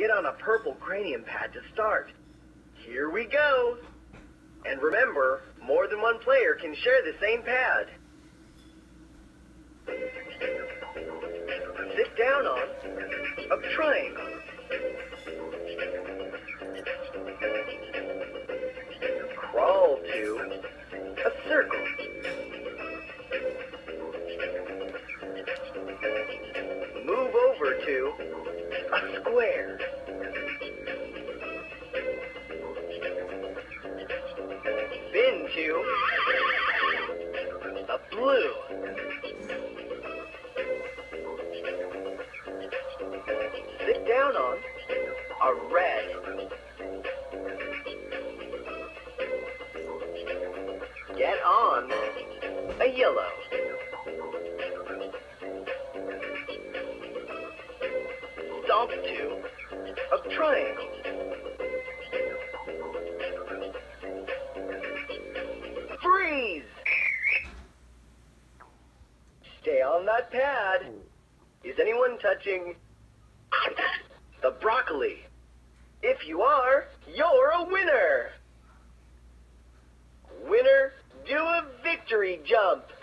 get on a purple cranium pad to start. Here we go. And remember, more than one player can share the same pad. Sit down on a triangle. Crawl to a circle. Move over to a square. Spin to a blue. Sit down on a red. Get on a yellow. Stomp to a triangle. Freeze! Stay on that pad. Is anyone touching the broccoli? If you are, you're a winner! Winner, do a victory jump!